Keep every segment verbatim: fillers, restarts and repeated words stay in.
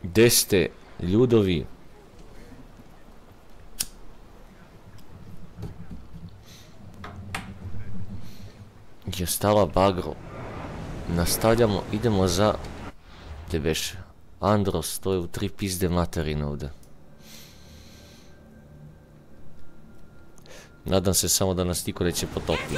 Gde ste, ljudovi? Je stala bagro. Nastavljamo, idemo za... Gde beše? Andros, to je u tri pizde materine ovde. Nadam se samo da nas niko neće potopiti.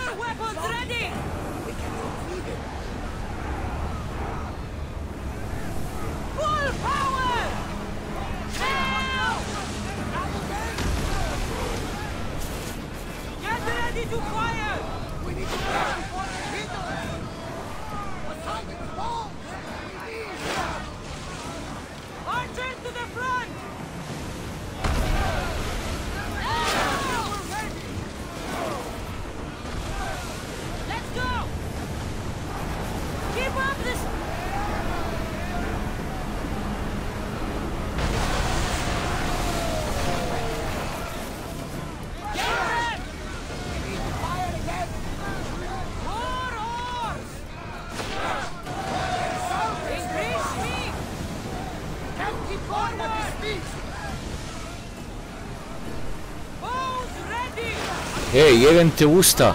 Ej, jebem te usta!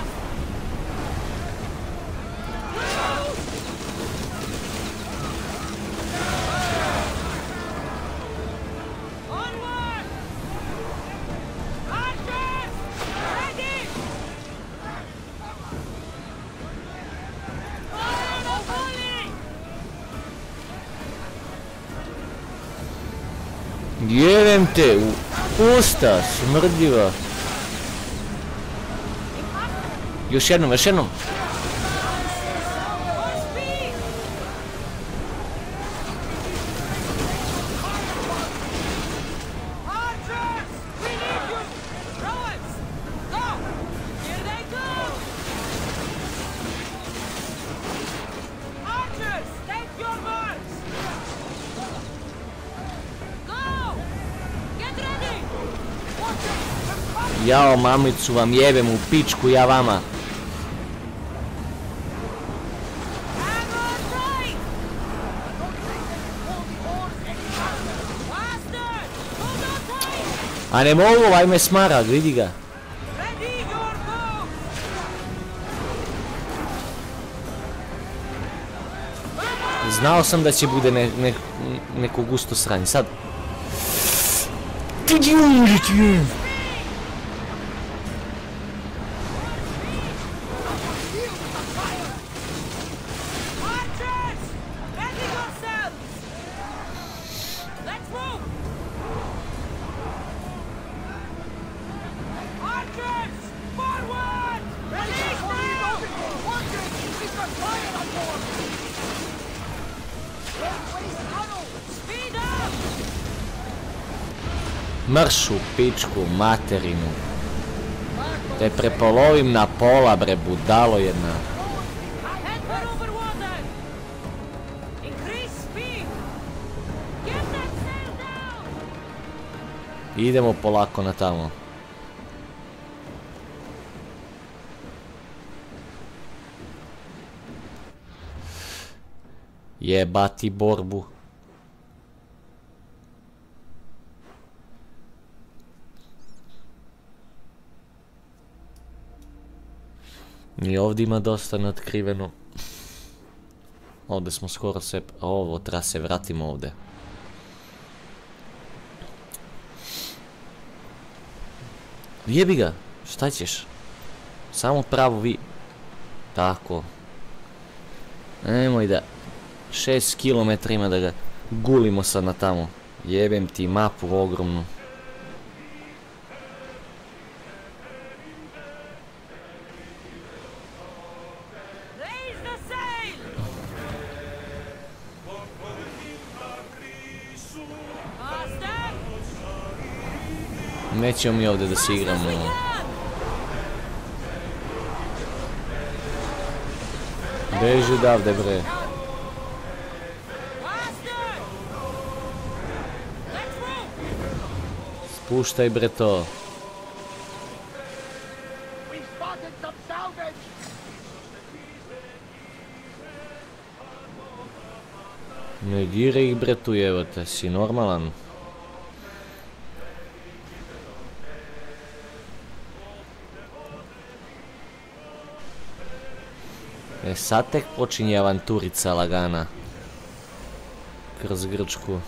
Jebem te u usta, smrdljiva! Još jednom, još jednom! Jao, mamicu vam jebem u pičku, ja vama! A ne mogu, ovaj me smara, vidi ga. Znao sam da će bude ne, ne, neko gusto sranje, sad. Ti umriti! Mrš u pičku materinu. Te prepolovim na pola, bre, budalo jedna. Idemo polako na tamo. Jebati borbu. I ovdje ima dosta neotkriveno. Ovdje smo skoro sve... Ovo, treba se vratimo ovdje. Jebi ga, šta ćeš? Samo pravo vi... Tako. Nemoj da... Šest kilometra ima da ga gulimo sad na tamo. Jebem ti mapu ogromnu. Nećemo mi ovdje da se igramo. Beži odavde, bre. Spuštaj, bre, to. Ne diraj ih bre tu, evo te, si normalan. E sad tek počinje avanturica lagana. Kroz Grčku.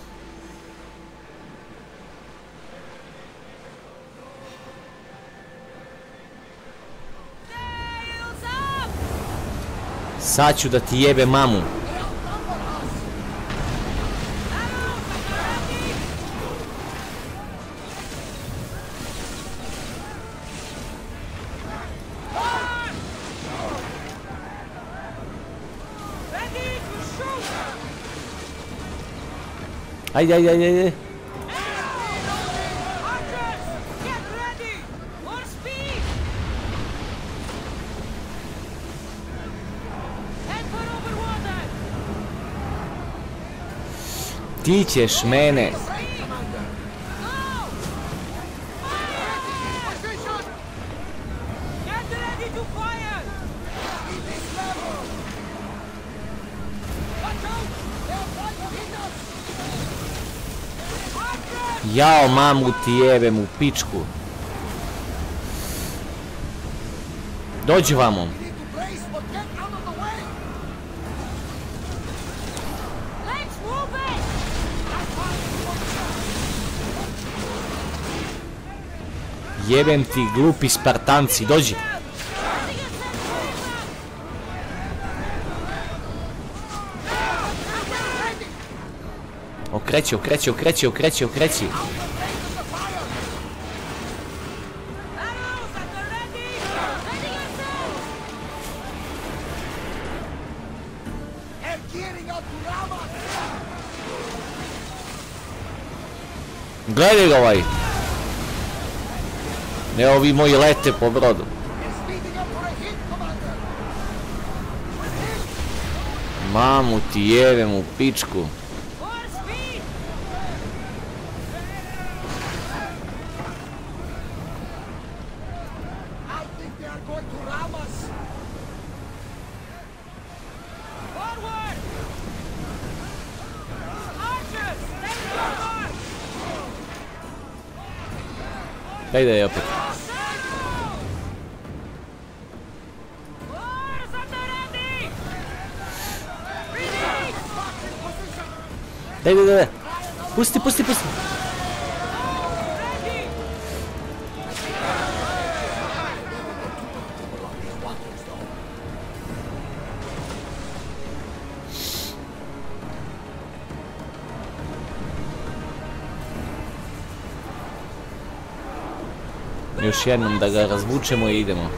Sad ću da ti jebe mamu. Ajde, ajde, ajde, ajde. Ti ćeš mene. Jao, mamu ti jebem u pičku. Dođi vamo. Jebem ti glupi Spartanci, dođi. Okreći, okreći, okreći, okreći, okreći. Gledaj ga ovaj. Ne, ovi moji lete po brodu. Mamu ti jebem u pičku. Ajde je opet. Daj, daj, daj. Pusti, pusti, pusti. Još jednom da ga razvučemo i idemo.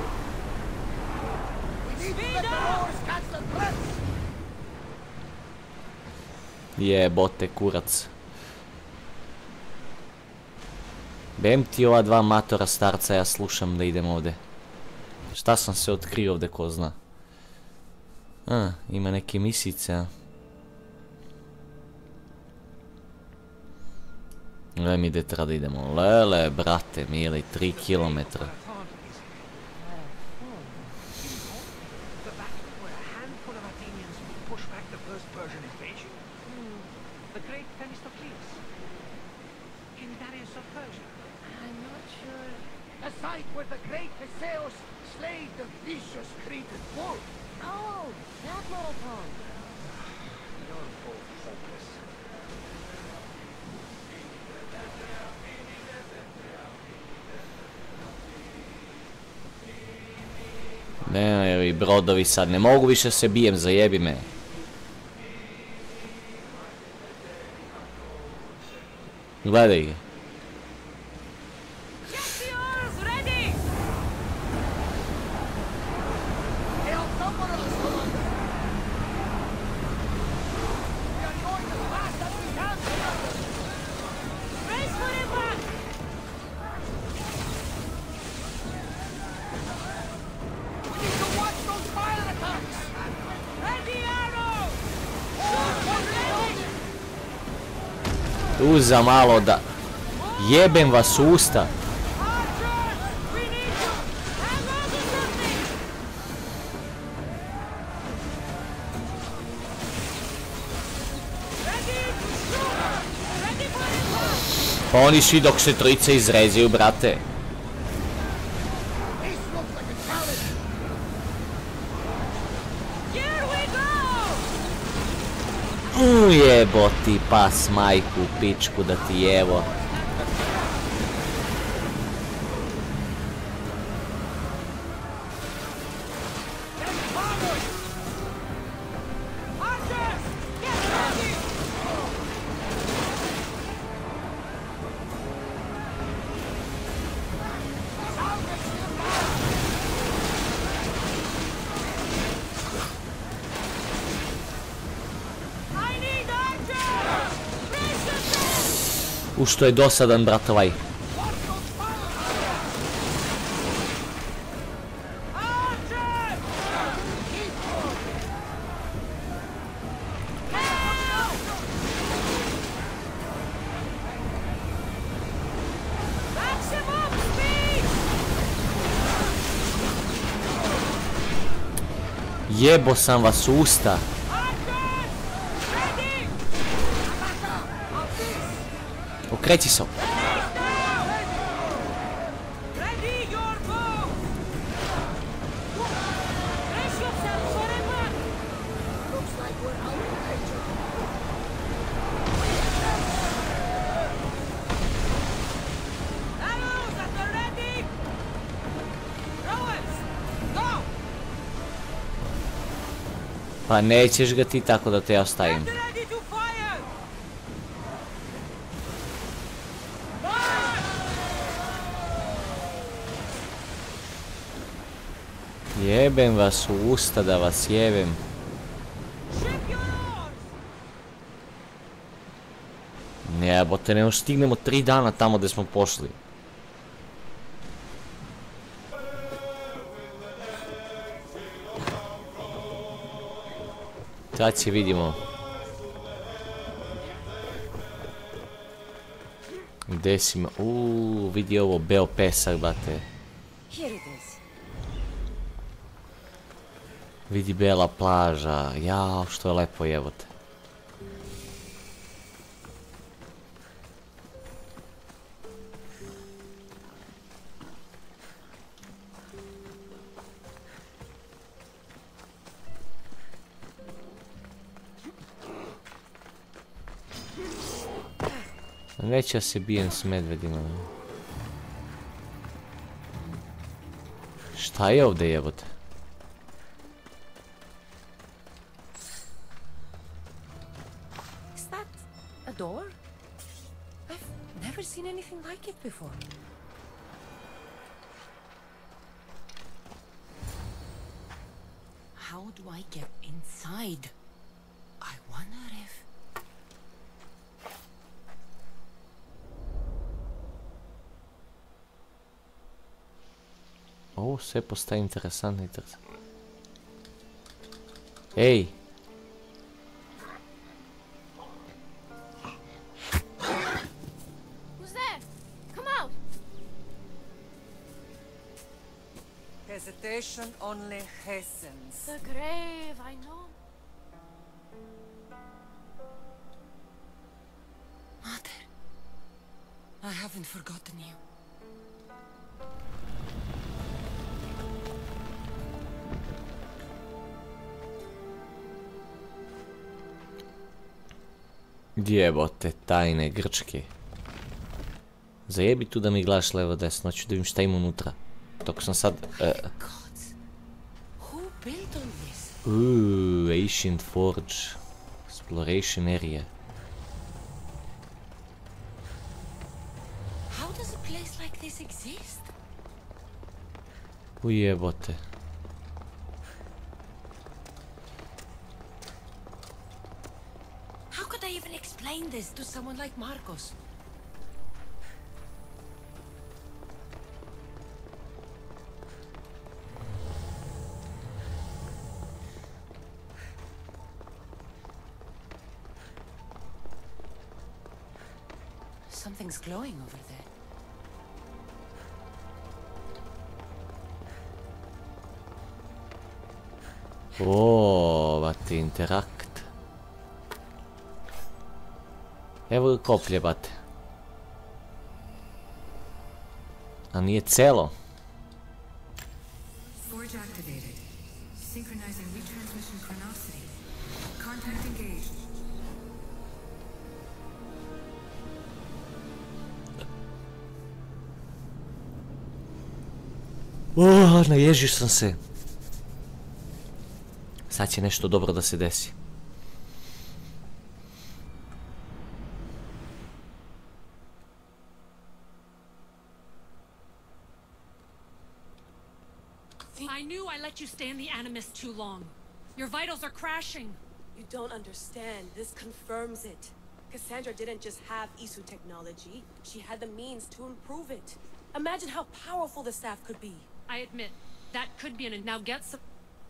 Jebote kurac. Bem ti ova dva matora starca, ja slušam da idem ovdje. Šta sam se otkrio ovdje, ko zna. A, ima neke misice, a. Gle mi gdje treba da idemo. Lele, brate, mili, tri kilometra. Ne, ovi brodovi sad, ne mogu više se bijem, zajebi me. Gledaj ga. Tu za malo da jebem vas u usta. Pa oni svi dok se trojice izrezaju, brate. Ujeboti pas majku, pičku da ti jevo. U što je dosadan, brat, ovaj. Jebo sam vas u usta. Okreći se. Pa nećeš ga ti tako da te ja ostavim. Jebem vas u usta da vas jebem. Jebote, ne stignemo tri dana tamo gdje smo pošli. Sad će vidimo. Gdje si ma... Uuu, vidi ovo, beo pesak, bate. Vidi bela plaža, jao što je lepo, jebote. Neće ja se bijem s medvedima. Šta je ovdje, jebote? Door? I've never seen anything like it before. How do I get inside? I wonder if... Ovo sve postaje interesantno, interesantno. Ej! Hesitation only hastens. The grave, I know. Mother, I haven't forgotten you. Jebote, tajne Grčke. Zajebi tu da mi gledaš levo desno, ću da vidim šta ima unutra. Dok sam sad... Uuuu, Ancient Forge. Exploration area. How does a place like this exist? Ujebote. How could I even explain this to someone like Marcos? Something's glowing over there. Oooo, bate, interakt. Evo ga koplje, bate. A nije celo. Forge activated. Synchronizing retransmission chronicity. Contact engaged. Oh, naježio sam se. Sad će nešto dobro da se desi. I knew I let you stay in the Animus too long. Your vitals are crashing. You don't understand. This confirms it. Cassandra didn't just have Isu technology. She had the means to improve it. Imagine how powerful the staff could be. I admit, that could be an... Now get some...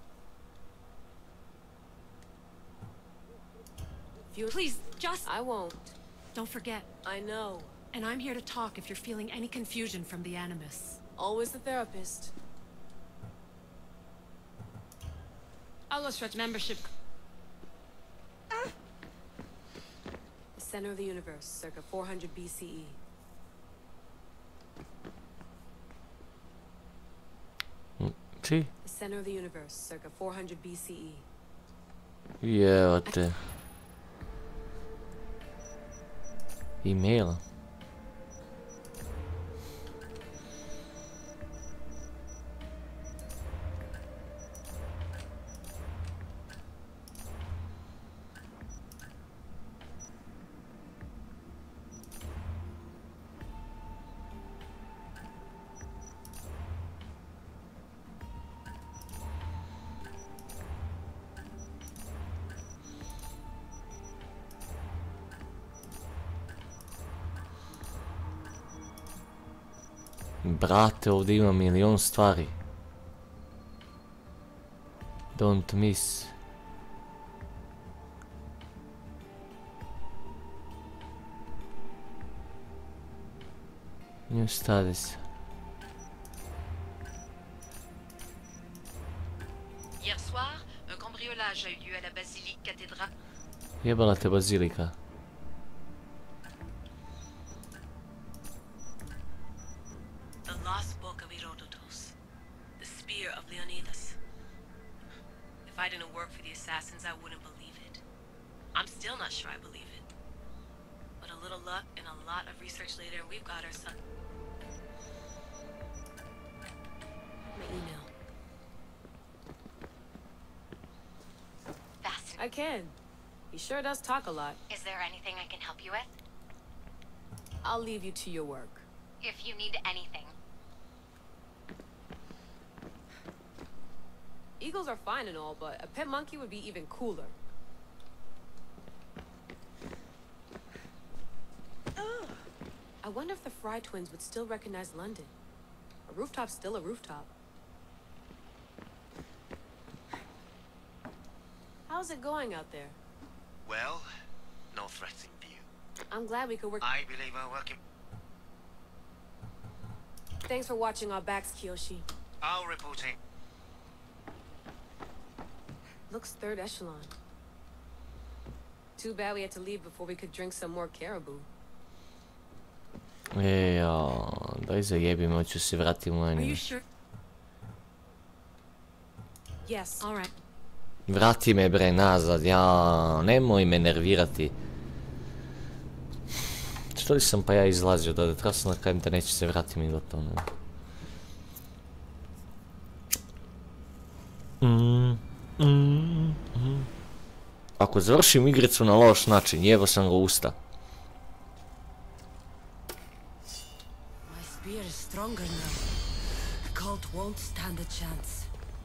If you... Please, just... I won't. Don't forget. I know. And I'm here to talk if you're feeling any confusion from the Animus. Always the therapist. Allosret membership... The center of the universe, circa four hundred B C E. Či? The center of the universe, circa four hundred B C E. Jeo te. E-mail. Brate, ovdje ima milion stvari. Don't miss. New studies. Hier soir, un cambriolage a eu lieu à la basilique cathédrale. Jebala te bazilika. The lost book of Herodotus. The spear of Leonidas. If I didn't work for the assassins, I wouldn't believe it. I'm still not sure I believe it. But a little luck and a lot of research later, and we've got our son. My email. Fascinating. I can. He sure does talk a lot. Is there anything I can help you with? I'll leave you to your work. If you need anything. Eagles are fine and all, but a pet monkey would be even cooler. I wonder if the Fry twins would still recognize London. A rooftop's still a rooftop. How's it going out there? Well, no threatening view. I'm glad we could work. I believe we're working. Thanks for watching our backs, Kiyoshi. I'll report in. Looks third echelon. Too bad we had to leave before we could drink some more caribou. E, ja, daj zajebim, hoću se vratim u Are anime. you sure? Yes. All right. Vrati me bre nazad, ja, nemoj me nervirati. Što li sam pa ja izlazio da trebao sam da kajem da neće se vratim i gotovo. Mm, mm, mm. Ako završim igricu na loš način, jebo sam ga u usta. My spear is stronger now. The cult won't stand a chance.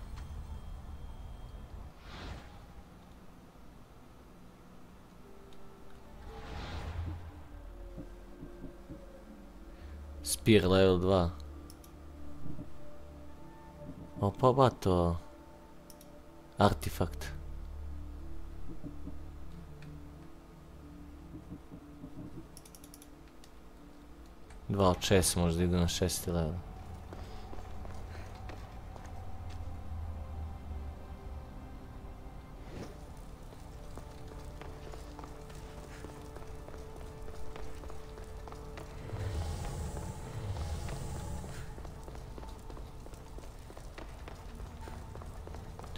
Spear level dva. Opa bato. Artifakt. Dva od šest možda idu na šesti level.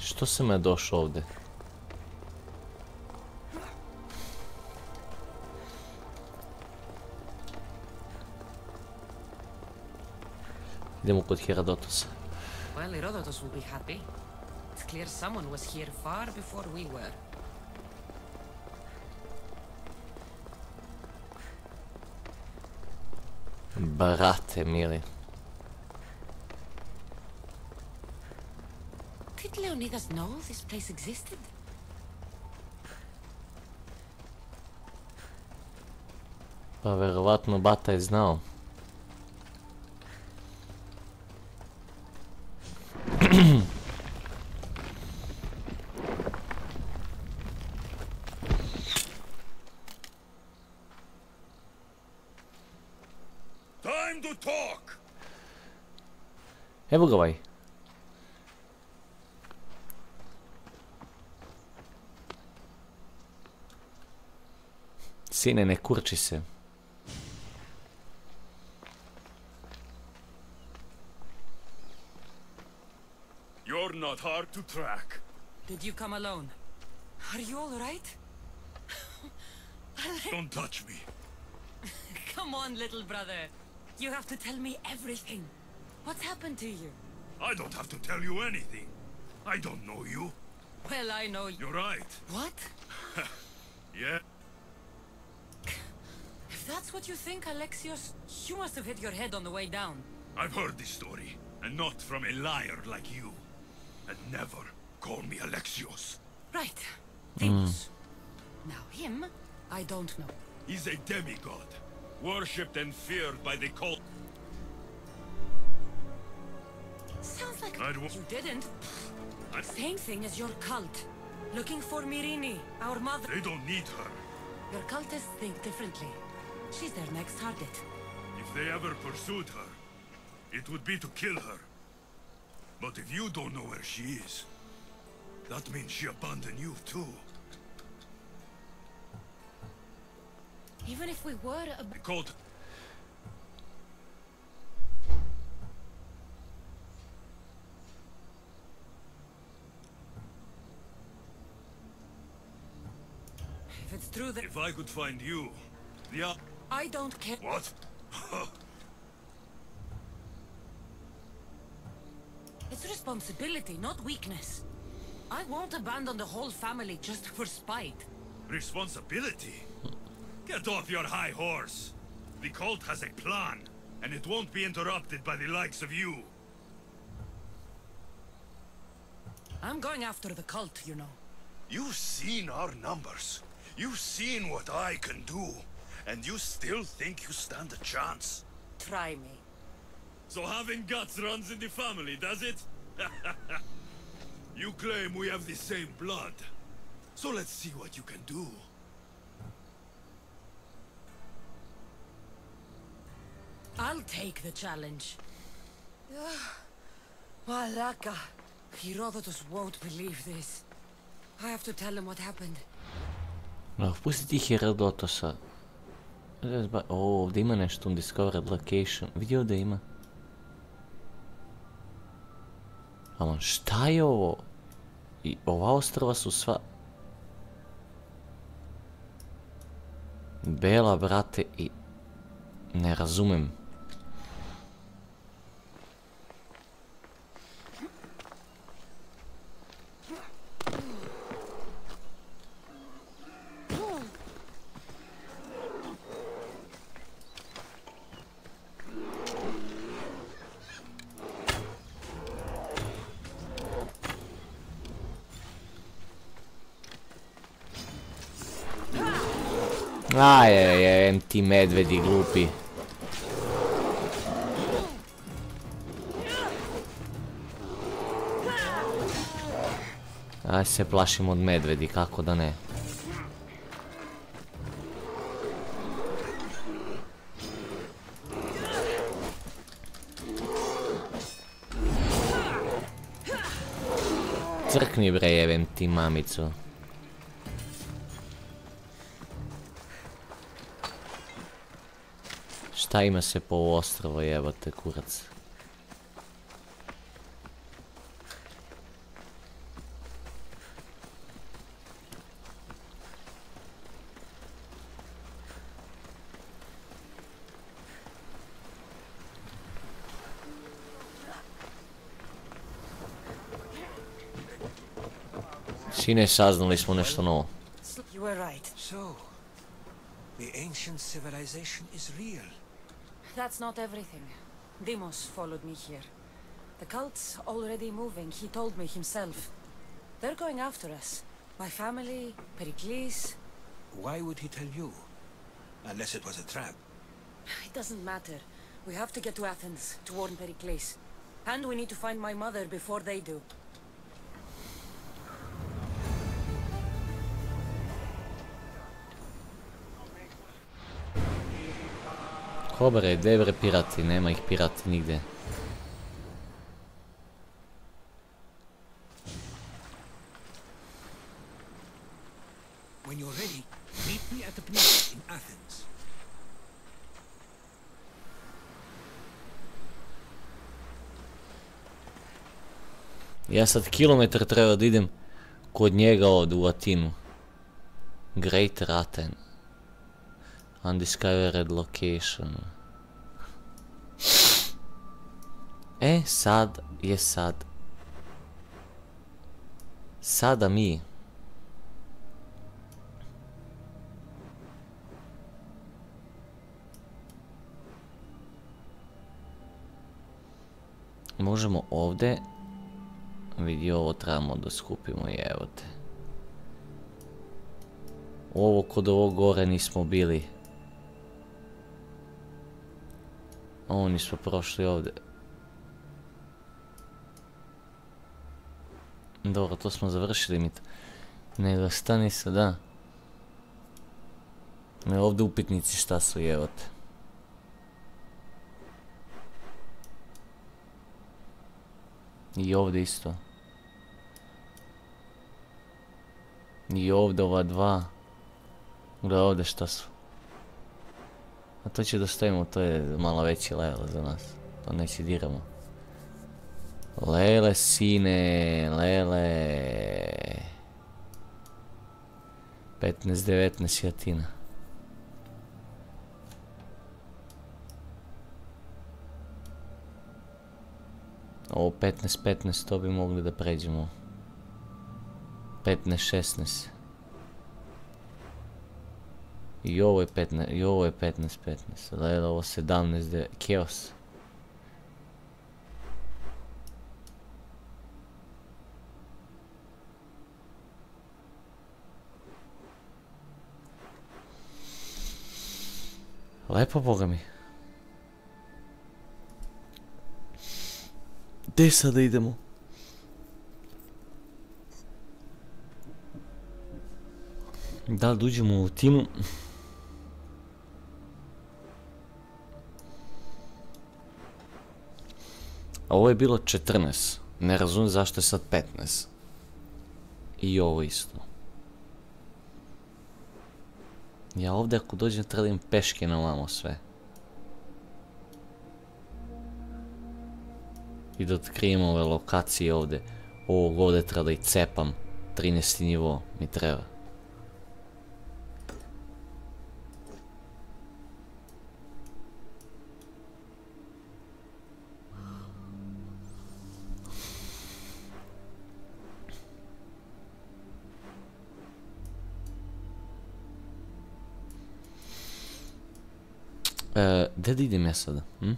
Što sam ja došao ovdje? Idemo kod Herodotusa. Well, Herodotus will be happy. It's clear someone was here far before we were. Brate mili. Did Leonidas know this place existed? Pa verovatno bata je znao. Time to talk. Evo ga ovaj. Sine, ne kurči se. You're not hard to track. Did you come alone? Are you all right? Don't touch me. Come on, little brother. You have to tell me everything. What's happened to you? I don't have to tell you anything. I don't know you. Well, I know you. You're right. What? Yeah? If that's what you think, Alexios, you must have hit your head on the way down. I've heard this story, and not from a liar like you. And never call me Alexios. Right. Deimos. Now him, I don't know. He's a demigod, worshipped and feared by the cult. Sounds like I'd wa- you didn't. I- Same thing as your cult. Looking for Myrrine, our mother. They don't need her. Your cultists think differently. She's their next target. If they ever pursued her, it would be to kill her. But if you don't know where she is, that means she abandoned you too. Even if we were a... The cult... If it's true that... If I could find you, the... o- I don't care. What? It's responsibility, not weakness. I won't abandon the whole family just for spite. Responsibility? Get off your high horse. The cult has a plan, and it won't be interrupted by the likes of you. I'm going after the cult, you know. You've seen our numbers. You've seen what I can do. And you still think you stand a chance? Try me. So having guts runs in the family, does it? You claim we have the same blood. So let's see what you can do. I'll take the challenge. Malaka. Herodotus won't believe this. I have to tell him what happened. No, pusti ti Herodotusa. O, ovdje ima nešto, undiscovered location. Vidi ovdje ima. Ali šta je ovo? I ova ostrva su sva... Bela, brate, i... Ne razumem. Ajajaj, em ti medvedi glupi. Aj se plašim od medvedi, kako da ne. Crkni bre, jebem ti mamicu. Šta ima se po ovo ostrovo, jebate kurac. Sine, saznali smo nešto novo. You were right. So, the ancient civilization is real. That's not everything. Deimos followed me here. The cult's already moving, he told me himself. They're going after us. My family, Pericles. Why would he tell you? Unless it was a trap. It doesn't matter. We have to get to Athens to warn Pericles. And we need to find my mother before they do. Ko bre, gdje bre pirati? Nema ih pirati nigdje. When you're ready, meet me at the Pneus in Athens. Ja sad kilometar treba da idem kod njega ovdje u Atinu. Greater Athens. Undiscovered location. E, sad je sad. Sada mi. Možemo ovdje. Vidi, ovo trebamo da skupimo i evo te. Ovo kod ovog gore nismo bili. Ovo nismo prošli ovdje. Dobro, to smo završili mi. Nego stani se, da. Ne, ovdje upitnici šta su, evo te. I ovdje isto. I ovdje ova dva. Gledaj ovdje šta su. A to će da stavimo, to je malo veći level za nas. To neće diramo. Lele sine, lele. petnaest devetnaest jatina. Ovo petnaest petnaest, to bi mogli da pređemo. petnaest šesnaest. I ovo je petnaest, i ovo je petnaest petnaest. Lele, ovo sedamnaest devetnaest. Chaos. Lepo, boga mi. Gdje sada idemo? Da li uđemo u Tinu? A ovo je bilo četrnaest. Ne razumijem zašto je sad petnaest. I ovo isto. Ja ovdje ako dođem treba da im peške na ovamo sve. I da otkrijem ove lokacije ovdje. Ovog ovdje treba da i cepam. trinaesti nivo mi treba. E, gdje da idem ja sada? Hm?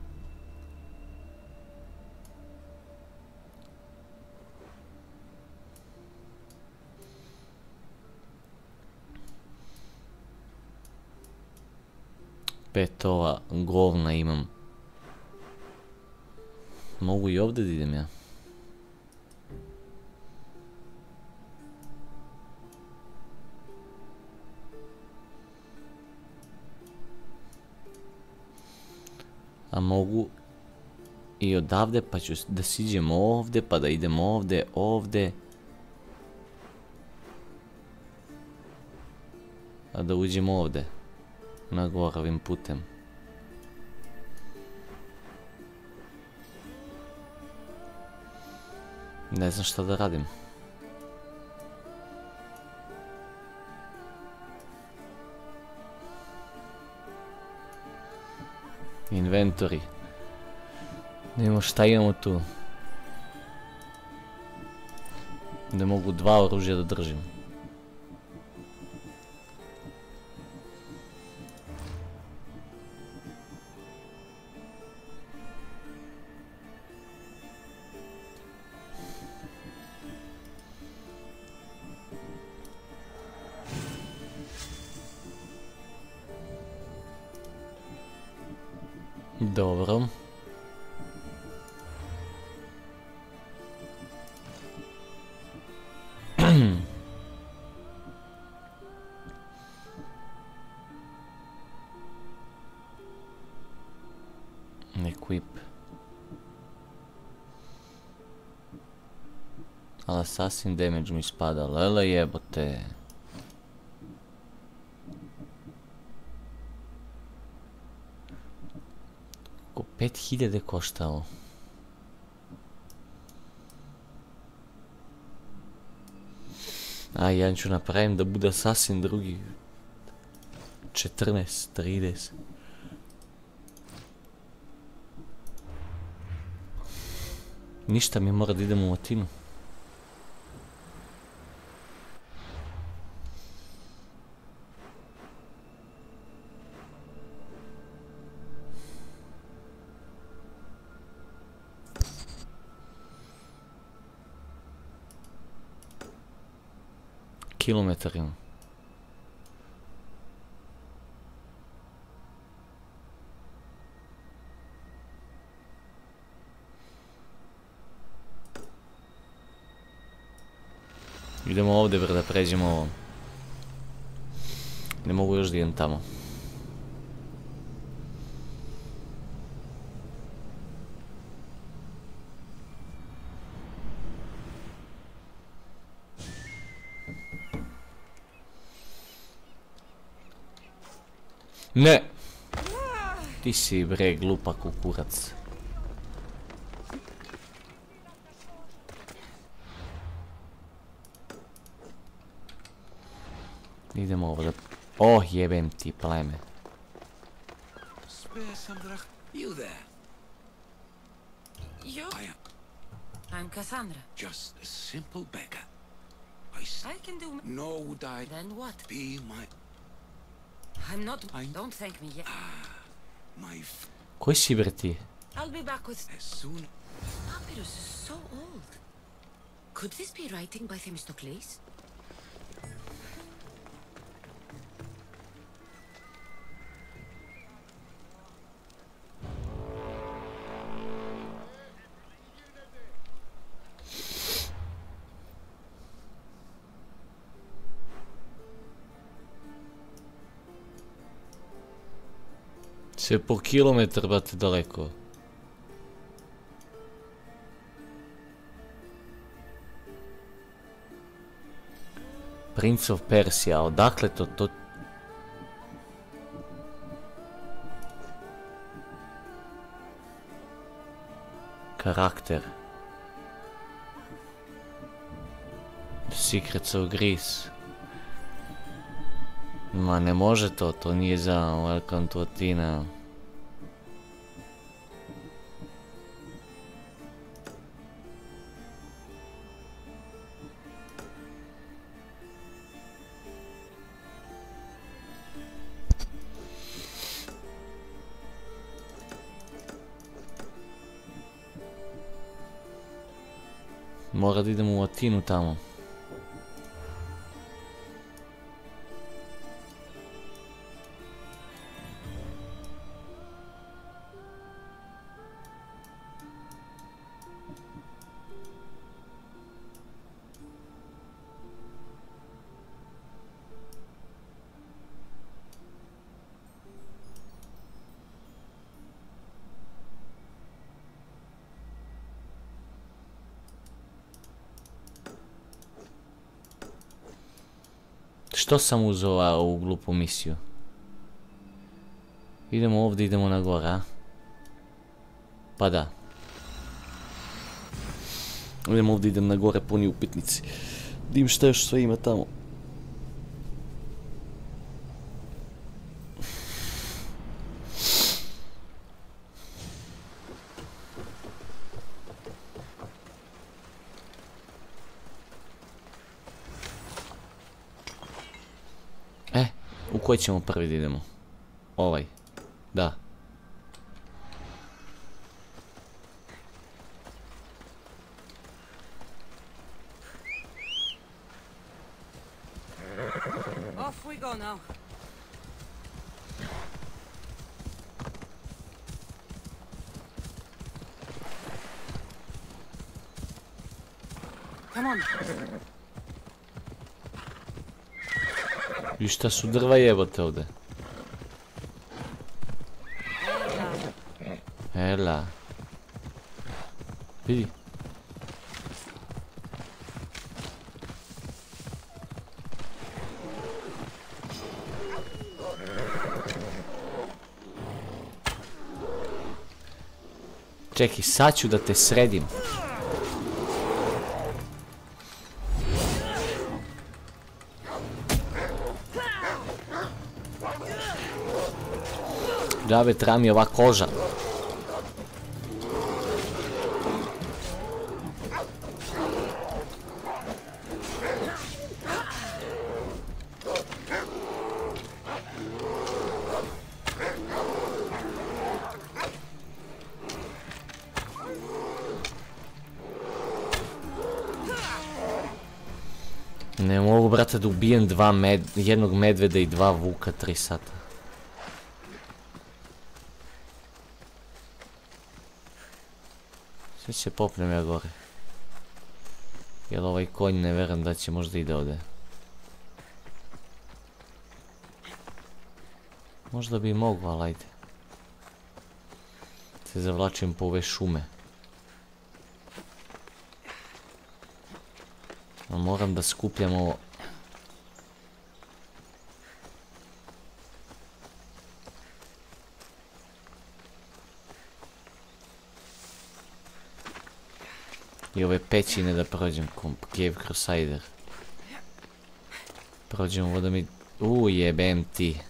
Pet ova govna imam. Mogu i ovdje da idem ja. A mogu i odavde pa ću da siđem ovdje pa da idem ovdje, ovdje. A da uđem ovdje. Na goravim putem. Ne znam šta da radim. Inventory. Nemo šta imamo tu. Ne mogu dva oružja da držim. Dobro. Equip. Ali assassin damage mi spada, lele jebote. Oko pet hiljada koštao. A, jedan ću napravim da bude assassin, drugi četrnaest, trideset. Ništa mi mora da idemo u Atinu. Kilometar imam. Idemo ovdje bre da pređemo ovo. Ne mogu još da idem tamo. Ne! Ti si bre glupa kukurac. Idemo ovdje. Oh, jebem ti pleme. You there? You? I am I'm Cassandra. just a simple beggar. I s- I can do... know would I Then what? be my I'm not... I- Don't thank me yet. my f- Koji si bre ti? I'll be back with... as soon Papyrus is so old. Could this be writing by Themistocles? Sve po kilometar, brate, daleko. Prince of Persia, odakle to, to... Karakter. Secrets of Greece. Ma ne može to, to nije za Welcome to Athena. Mora da idemo u Atinu tamo. Što sam uzeo ovu glupu misiju? Idemo ovdje, idemo na gore, a? Pa da. Idemo ovdje, idem na gore, puni upitnici. Dim šta još sve ima tamo. koji ćemo prvi da idemo? Ovaj. Da. Off we go now. Come on. I šta su drva jebote ovdje? Ela. Vidi. Čekaj, sad ću da te sredim. Džabe, treba mi ova koža. Ne mogu, brate, da ubijem dva med, jednog medveda i dva vuka tri sata. Sve će popnem ja gore. Jer ovaj konj ne verujem da će možda ide ovdje. Možda bi mogu, ali ajde. Se zavlačim po ove šume. A moram da skupljam ovo. I ove pećine da prođem, komp, Cave Crusader. Prođem ovo da mi... Uuu, jebem ti.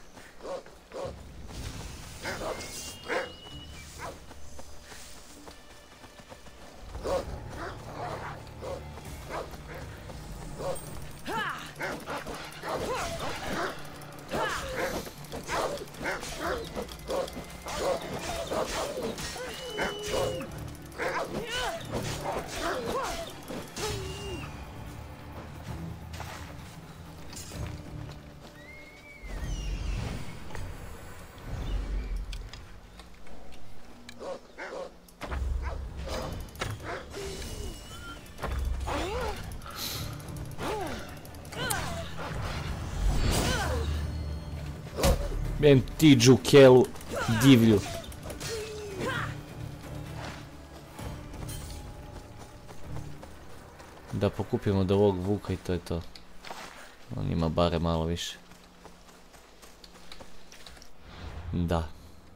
Bem ti džukelu divlju. Da pokupimo od ovog vuka i to je to. On ima bare malo više. Da.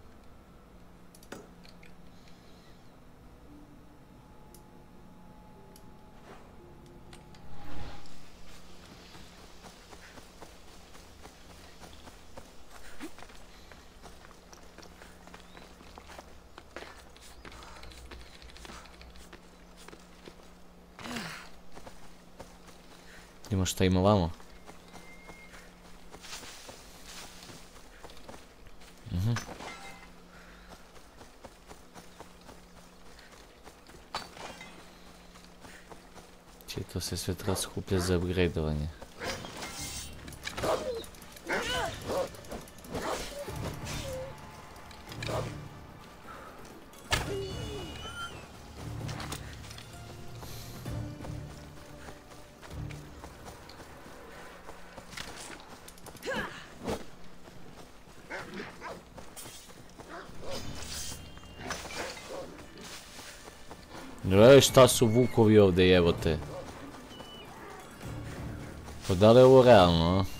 Vidimo šta ima vamo. Mhm. Če to se sve treba skuplja za upgradeovanje. Ej, šta su vukovi ovdje, jebote? Pa da li je ovo realno, a?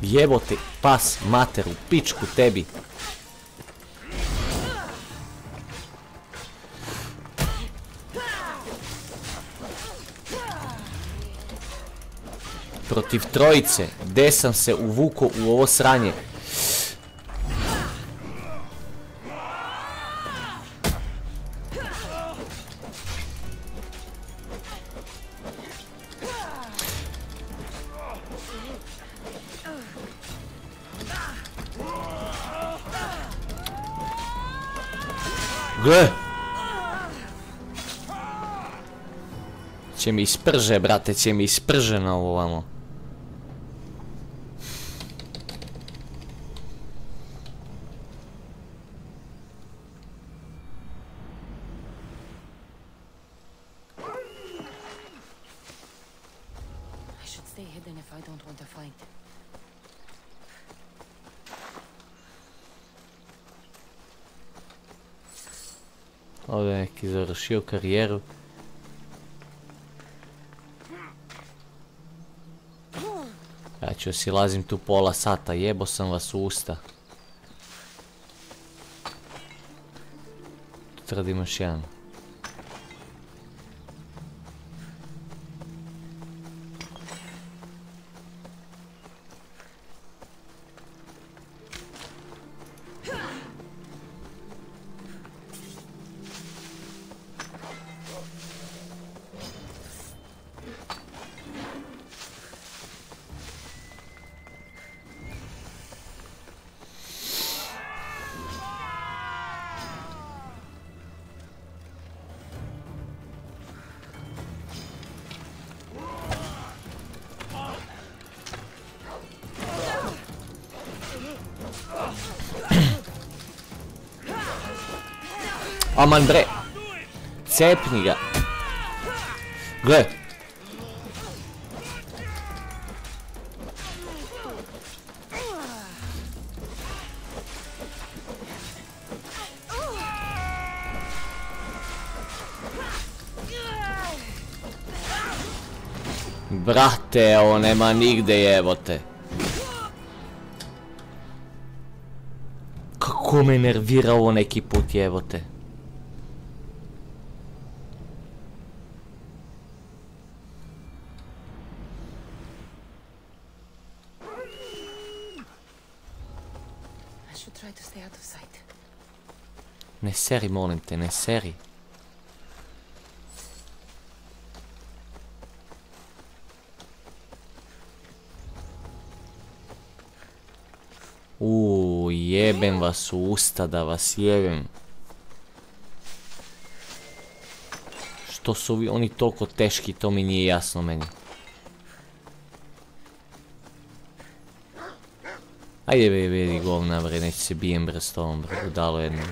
Jebote, pas, materu, pičku tebi. Protiv trojice, gdje sam se uvukao u ovo sranje? Gle! Će mi isprže, brate, će mi isprže na ovo vamo. I should stay hidden if I don't want to fight. Ovdje je neki završio karijeru. Ja ću si lazim tu pola sata, jebo sam vas u usta. Tu tradim još jedan. Aman bre, cepni ga. Gle. Brate, ovo nema nigde, jebote. Kako me nervira ovo neki put, jebote. Ne seri, molim te, ne seri. Uuu, jebem vas u usta da vas jebem. Što su vi, oni toliko teški, to mi nije jasno meni. Ajde bre, vedi govna bre, neće se bijem bre s tobom bre, udalo jednom.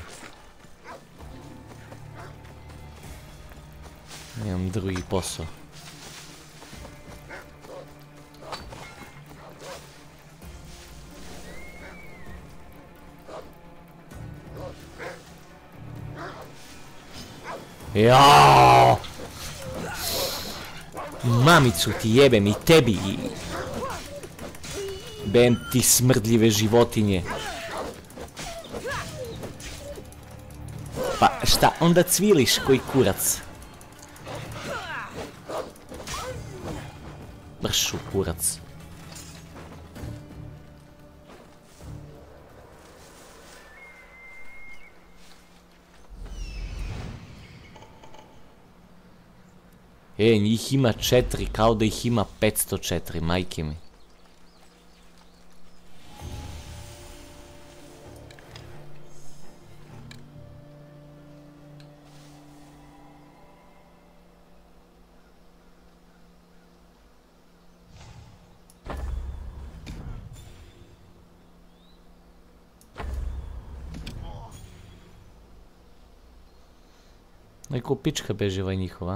Imam drugi posao. Jaaaaaa! Mamicu ti jebem i tebi i... Bem ti smrdljive životinje. Pa šta onda cviliš koji kurac? Bršu kurac. E, njih ima četiri, kao da ih ima petsto četiri, majke mi. Neko pička beži ovaj njihova.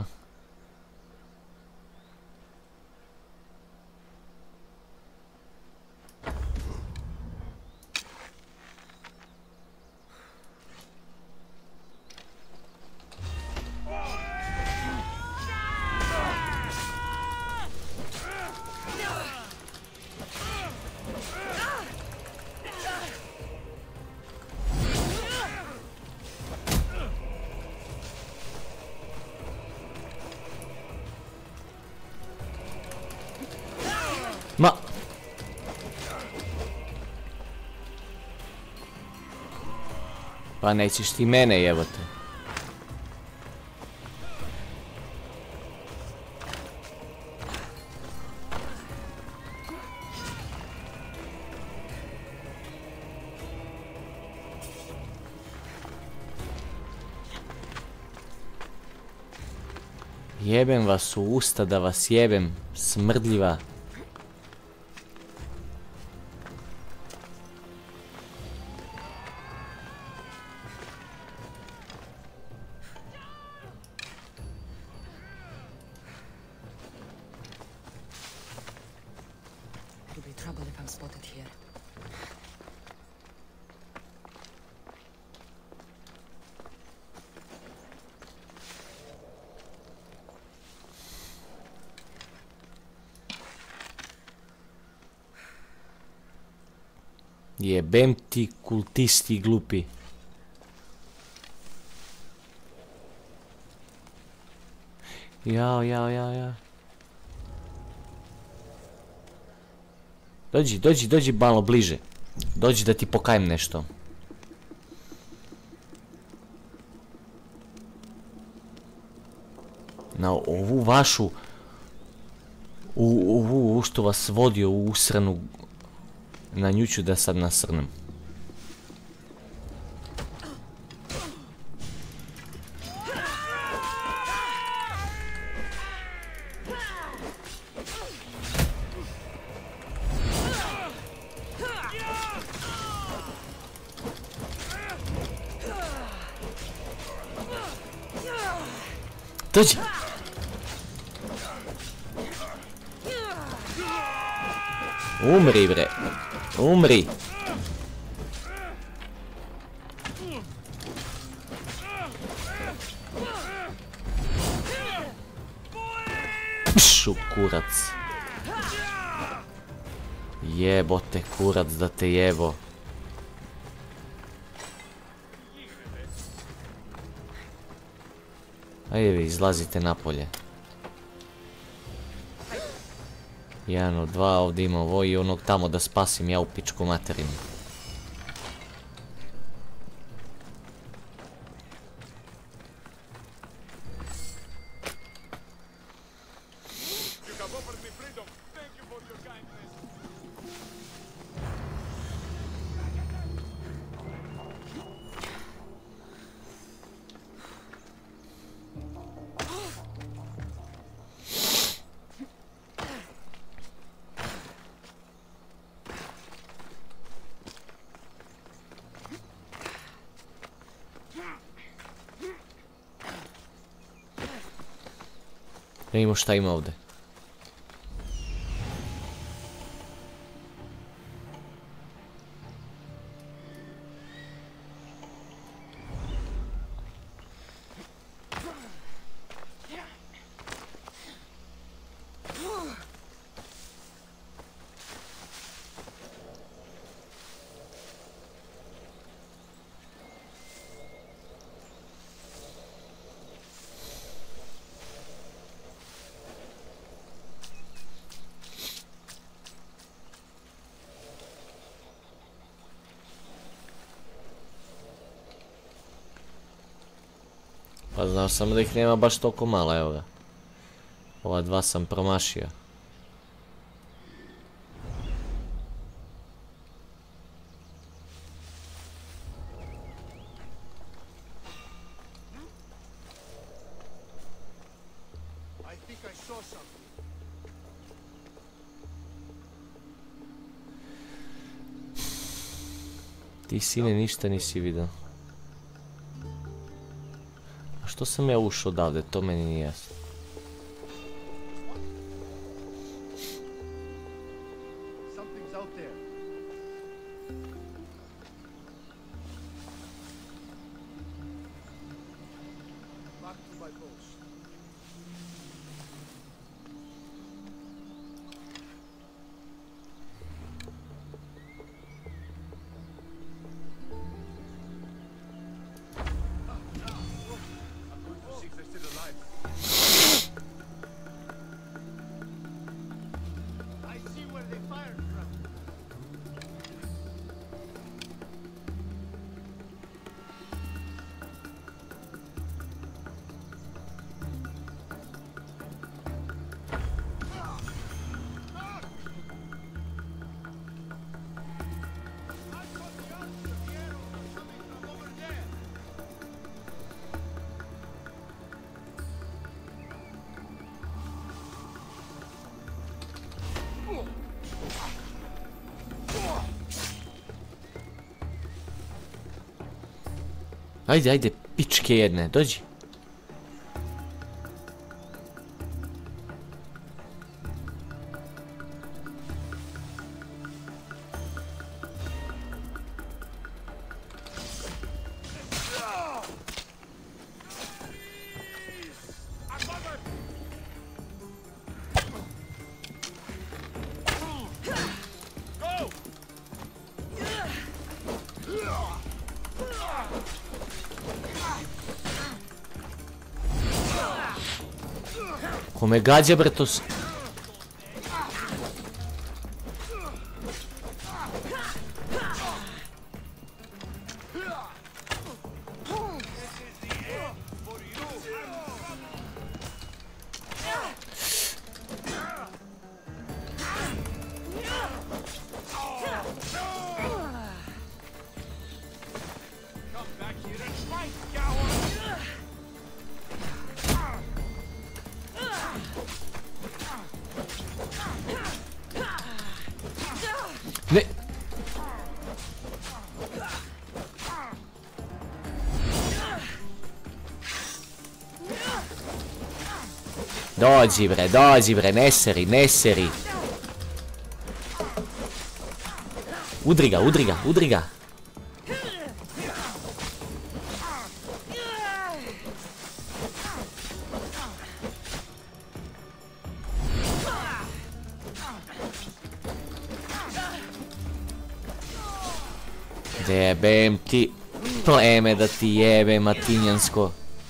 Ma... Pa nećeš ti mene jebote. Jebem vas u usta da vas jebem, smrdljiva. It'll be trouble if I'm spotted here. Jebem ti kultisti glupi. Jao, jao, jao, jao. Dođi, dođi, dođi malo bliže. Dođi da ti pokajem nešto. Na ovu vašu... U ovu što vas vodio u usranu... Na nju ću da sad nasrnem. Dođi! Umri bre! Umri! Pšu kurac! Jebote kurac da te jebo! Ajde vi, izlazite napolje. Jedan od dva, ovdje ima ovo i onog tamo da spasim ja u pičku materinu. Da vidimo šta ima ovdje. Pa znao sam da ih nema baš toliko malo, evo ga. Ova dva sam promašio. Ti sine ništa nisi vidio. A što sam ja ušao odavde, to meni nije jasno. Ajde, ajde, pičke jedne, dođi. Ko me gađa, bre, to s... Ne! Dođi bre, dođi bre, ne seri, ne seri. Udri ga, udri ga, udri ga. Jebem ti pleme da ti jebe matinjansko.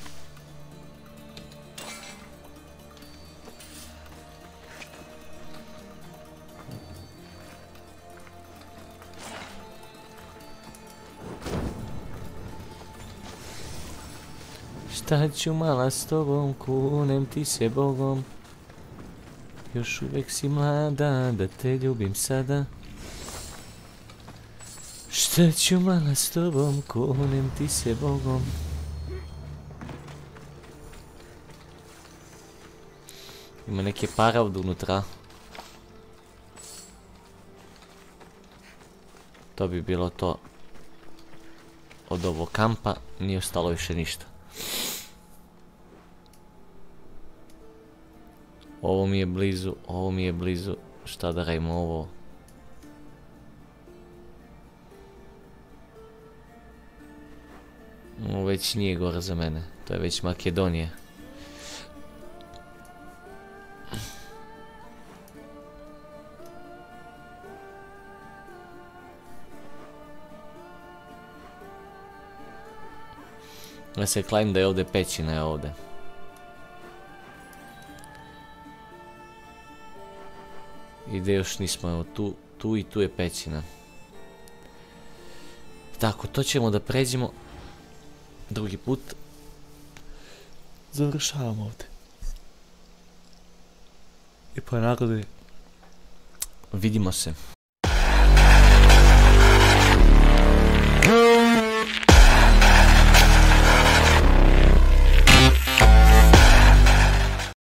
Šta ću mala s tobom, kunem ti se Bogom. Još uvijek si mlada, da te ljubim sada. Šta ću mala s tobom, kunem ti se Bogom. Ima neke para ovdje unutra. To bi bilo to od ovog kampa, nije ostalo više ništa. Ovo mi je blizu, ovo mi je blizu, šta da radimo ovo? Ovo već nije gore za mene, to je već Makedonija. Ja se klavim da je ovdje pećina, je ovdje. I gdje još nismo, evo tu, tu i tu je pećina. Tako, to ćemo da pređemo drugi put. Završavamo ovdje. I pa nagrade. Vidimo se.